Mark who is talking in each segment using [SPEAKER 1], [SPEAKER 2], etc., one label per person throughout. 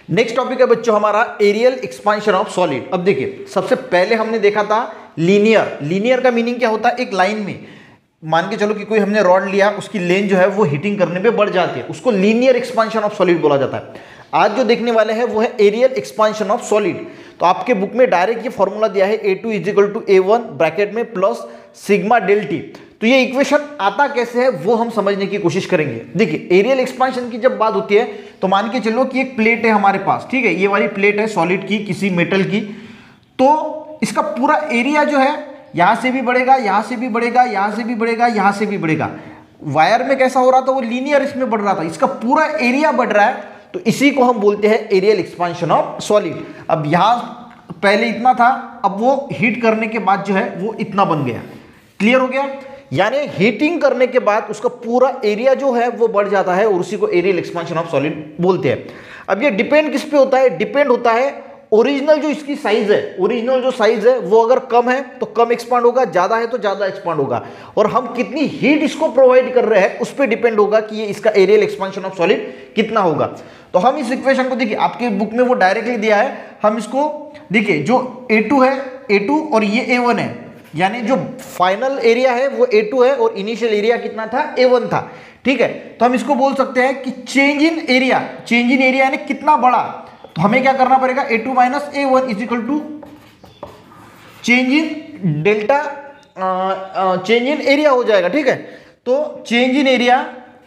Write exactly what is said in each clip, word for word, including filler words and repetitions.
[SPEAKER 1] Next topic है बच्चों हमारा एरियल एक्सपांशन ऑफ सॉलिड। अब देखिए सबसे पहले हमने देखा था लीनियर। लीनियर का मीनिंग क्या होता है, एक लाइन में मान के चलो कि कोई हमने रॉड लिया, उसकी लेंथ जो है वो हीटिंग करने पे बढ़ जाती है, उसको लीनियर एक्सपांशन ऑफ सॉलिड बोला जाता है। आज जो देखने वाले हैं वो है एरियल एक्सपांशन ऑफ सॉलिड। तो आपके बुक में डायरेक्ट ये फॉर्मूला दिया है a two is equal to a one bracket में प्लस सिग्मा डेल टी। तो ये इक्वेशन आता कैसे है वो हम समझने की कोशिश करेंगे। देखिए एरियल एक्सपांशन की जब बात होती है तो मान के चलो कि एक प्लेट है हमारे पास, ठीक है, ये वाली प्लेट है सॉलिड की, किसी मेटल की, तो इसका पूरा एरिया जो है यहां से भी बढ़ेगा, यहां से भी बढ़ेगा, यहां से भी बढ़ेगा, यहां से भी बढ़ेगा। वायर में कैसा हो रहा था, वो लीनियर इसमें बढ़ रहा था, इसका पूरा एरिया बढ़ रहा है, तो इसी को हम बोलते हैं एरियल एक्सपांशन ऑफ सॉलिड। अब यहां पहले इतना था, अब वो हीट करने के बाद जो है वो इतना बन गया। क्लियर हो गया? यानी हीटिंग करने के बाद उसका पूरा एरिया जो है वो बढ़ जाता है और उसी को एरियल एक्सपांशन ऑफ सॉलिड बोलते हैं। अब ये डिपेंड किस पे होता है, डिपेंड होता है ओरिजिनल जो इसकी साइज है, ओरिजिनल जो साइज है वो अगर कम है तो कम एक्सपांड होगा, ज्यादा है तो ज्यादा एक्सपांड होगा, और हम कितनी हीट इसको प्रोवाइड कर रहे हैं उस पर डिपेंड होगा कि ये इसका एरियल एक्सपांशन ऑफ सॉलिड कितना होगा। तो हम इस इक्वेशन को देखिए, आपके बुक में वो डायरेक्टली दिया है, हम इसको देखिए जो ए टू है, ए टू और ये ए वन है, यानी जो फाइनल एरिया है वो ए टू है और इनिशियल एरिया कितना था, ए वन था, ठीक है। तो हम इसको बोल सकते हैं कि change in area, change in area यानी कितना बड़ा, तो हमें क्या करना पड़ेगा, a two minus a one is equal to change in delta, change in area हो जाएगा, ठीक है। तो change in area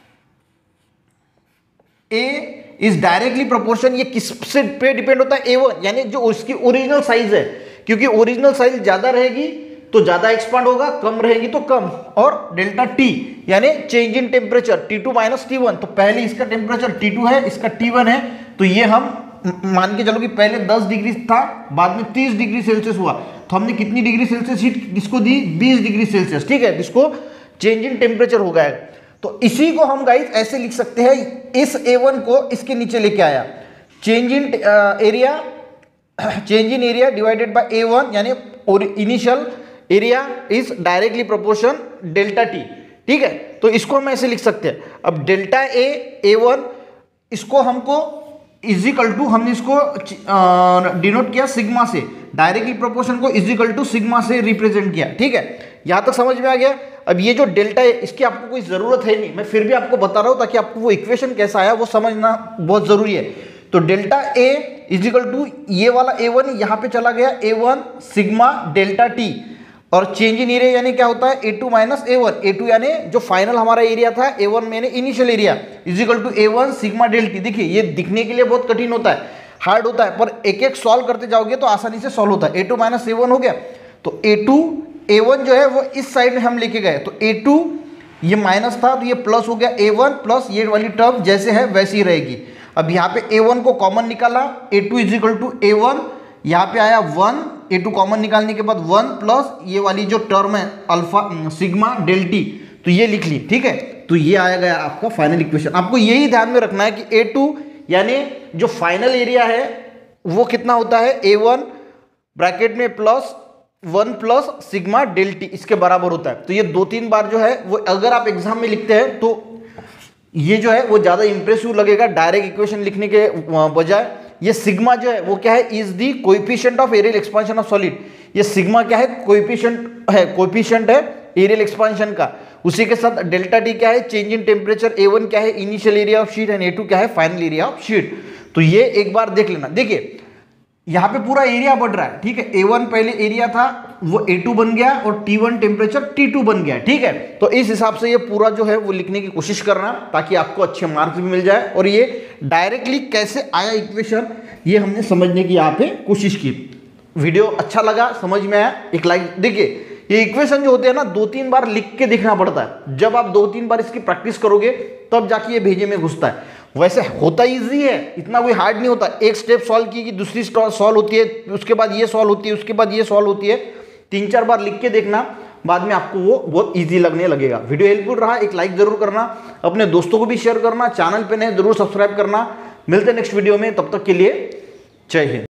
[SPEAKER 1] a is directly proportion, ये किस से पे डिपेंड होता है, ए वन, यानी जो उसकी ओरिजिनल साइज है, क्योंकि ओरिजिनल साइज ज्यादा रहेगी तो ज्यादा एक्सपांड होगा, कम रहेगी तो कम, और डेल्टा टी यानी change in temperature T two minus T one. तो पहले इसका टेम्परेचर टी टू है, इसका टी वन है, तो ये हम मान के चलो कि पहले दस डिग्री था, बाद में तीस डिग्री सेल्सियस हुआ, तो हमने कितनी डिग्री सेल्सियस हीट इसको दी, बीस डिग्री सेल्सियस, ठीक है, इसको चेंज इन टेम्परेचर हो गया। तो इसी को हम गाइस ऐसे लिख सकते हैं, इस ए वन को इसके नीचे लेके आया, change in area, change in area divided by a one, यानी initial area is directly proportion delta T, ठीक है। तो इसको हम ऐसे लिख सकते हैं। अब डेल्टा ए ए वन, इसको हमको इजिकल टू, हमने इसको डिनोट किया सिग्मा से, डायरेक्टली प्रोपोर्शन को इजिकल टू सिग्मा से रिप्रेजेंट किया, ठीक है। यहां तक समझ में आ गया? अब ये जो डेल्टा है इसकी आपको कोई जरूरत है नहीं, मैं फिर भी आपको बता रहा हूं ताकि आपको वो इक्वेशन कैसा आया वो समझना बहुत जरूरी है। तो डेल्टा ए इजिकल टू ये वाला ए वन यहां पे चला गया, a one sigma delta T, और चेंज इन एरिया यानी क्या होता है, a two minus a one, a two यानी जो फाइनल हमारा एरिया था, ए वन यानी initial area, equal to a one sigma del T. देखिए ये दिखने के लिए बहुत कठिन होता है, हार्ड होता है, पर एक एक सॉल्व करते जाओगे तो आसानी से सॉल्व होता है। A two minus a one हो गया, तो ए टू ए वन जो है वो इस साइड में हम लेके गए, तो ए टू ये माइनस था तो ये प्लस हो गया, ए वन प्लस ये वाली टर्म जैसे है वैसी ही रहेगी। अब यहाँ पे ए वन को कॉमन निकाला, a two equal to a one, यहाँ पे आया वन, ए टू कॉमन निकालने के बाद वन प्लस ये वाली जो टर्म है अल्फा सिग्मा डेल टी, तो ये लिख ली, ठीक है। तो ये आया गया आपका फाइनल इक्वेशन। आपको यही ध्यान में रखना है कि ए टू यानी जो फाइनल एरिया है वो कितना होता है, ए वन ब्रैकेट में plus one plus sigma del T, इसके बराबर होता है। तो ये दो तीन बार जो है वो अगर आप एग्जाम में लिखते हैं तो ये जो है वो ज्यादा इंप्रेसिव लगेगा डायरेक्ट इक्वेशन लिखने के बजाय। ये सिग्मा जो है वो क्या है, is the coefficient of areal expansion of solid. ये सिग्मा क्या है, कोएफिशिएंट है, कोएफिशिएंट है एरियल एक्सपांशन का। उसी के साथ डेल्टा टी क्या है, change in temperature, A one क्या है initial area of sheet, and A two क्या है फाइनल एरिया ऑफ शीट। तो ये एक बार देख लेना। देखिए यहाँ पे पूरा एरिया बढ़ रहा है, ठीक है, ए वन पहले एरिया था वो ए टू बन गया और T one temperature T two बन गया, ठीक है। तो इस हिसाब से ये पूरा जो है वो लिखने की कोशिश करना ताकि आपको अच्छे मार्क्स भी मिल जाए, और ये डायरेक्टली कैसे आया इक्वेशन ये हमने समझने की यहाँ पे कोशिश की। वीडियो अच्छा लगा, समझ में आया, एक लाइक। देखिए ये इक्वेशन जो होते हैं ना दो तीन बार लिख के देखना पड़ता है, जब आप दो तीन बार इसकी प्रैक्टिस करोगे तब जाके ये भेजे में घुसता है। वैसे होता इजी है, इतना कोई हार्ड नहीं होता। एक स्टेप सॉल्व की कि दूसरी सॉल्व होती है, उसके बाद ये सॉल्व होती है, उसके बाद ये सॉल्व होती है, तीन चार बार लिख के देखना, बाद में आपको वो बहुत इजी लगने लगेगा। वीडियो हेल्पफुल रहा, एक लाइक जरूर करना, अपने दोस्तों को भी शेयर करना, चैनल पे नए जरूर सब्सक्राइब करना। मिलते हैं नेक्स्ट वीडियो में, तब तक के लिए जय हिंद।